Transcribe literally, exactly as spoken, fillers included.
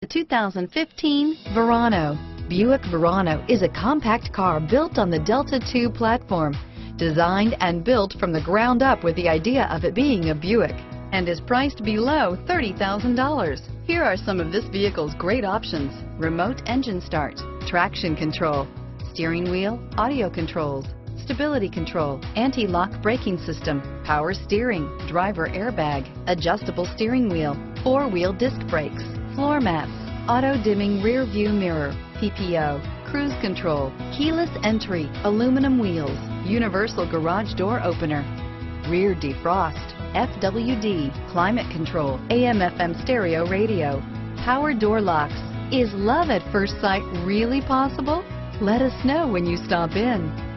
The two thousand fifteen Verano. Buick Verano is a compact car built on the Delta two platform, designed and built from the ground up with the idea of it being a Buick, and is priced below thirty thousand dollars. Here are some of this vehicle's great options: remote engine start, traction control, steering wheel audio controls, stability control, anti-lock braking system, power steering, driver airbag, adjustable steering wheel, four-wheel disc brakes, floor mats, auto-dimming rear view mirror, P P O, cruise control, keyless entry, aluminum wheels, universal garage door opener, rear defrost, F W D, climate control, A M F M stereo radio, power door locks. Is love at first sight really possible? Let us know when you stop in.